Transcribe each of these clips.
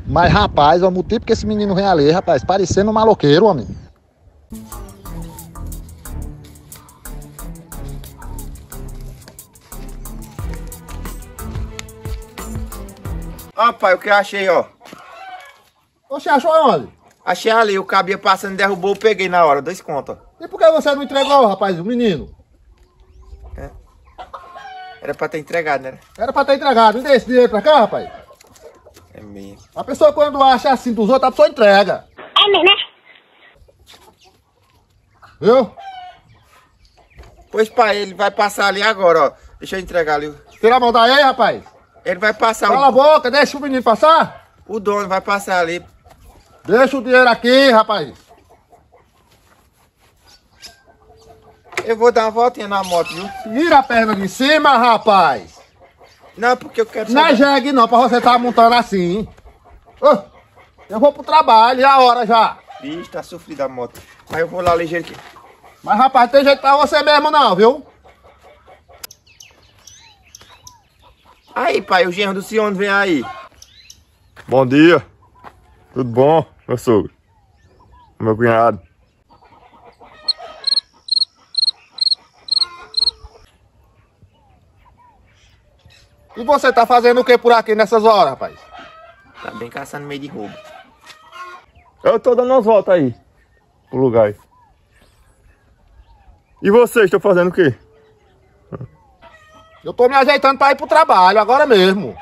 Mas, rapaz, o motivo que esse menino vem ali, rapaz, parecendo um maloqueiro, homem. Ó, pai, o que eu achei, ó. Você achou onde? Achei ali, o cabia passando, derrubou, eu peguei na hora, 2 contos. E por que você não entregou, rapaz, o menino? Era pra ter entregado, né? Era pra ter entregado. Me dê esse dinheiro pra cá, rapaz. É mesmo. A pessoa quando acha assim dos outros, a pessoa entrega. É mesmo, né? Viu? Pois, pai, ele vai passar ali agora, ó. Deixa eu entregar ali. Tira a mão daí, rapaz. Ele vai passar. Cala a boca, deixa o menino passar. O dono vai passar ali. Deixa o dinheiro aqui, rapaz. Eu vou dar uma voltinha na moto, viu? Tira a perna de cima, rapaz. Não, porque eu quero Não é jegue não, pra você estar montando assim. Ô, eu vou pro trabalho, e a hora já. Ixi, tá sofrida a moto. Mas eu vou lá ligeiro aqui. Mas, rapaz, tem jeito pra você mesmo não, viu? Aí, pai, o genro do Sion vem aí. Bom dia. Tudo bom, meu sogro? Meu cunhado. E você tá fazendo o que por aqui nessas horas, rapaz? Tá bem caçando meio de roubo. Eu tô dando umas voltas aí. Pro lugar aí. E vocês estão fazendo o quê? Eu tô me ajeitando pra ir pro trabalho, agora mesmo.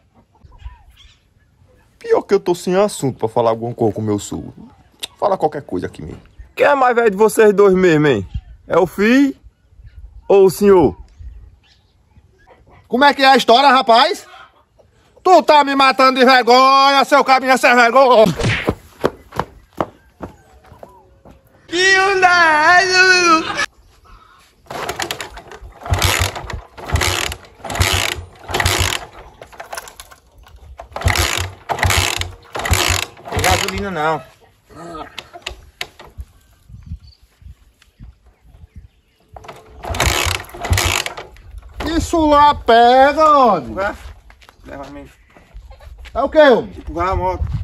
Pior que eu tô sem assunto pra falar alguma coisa com o meu sogro. Fala qualquer coisa aqui mesmo. Quem é mais velho de vocês dois mesmo, hein? É o filho ou o senhor? Como é que é a história, rapaz? Tu tá me matando de vergonha, seu caminho sem vergonha. Que onda! Não tem gasolina não. Isso lá pega, onde? Leva mesmo. É o que, homem? Empurrar a moto.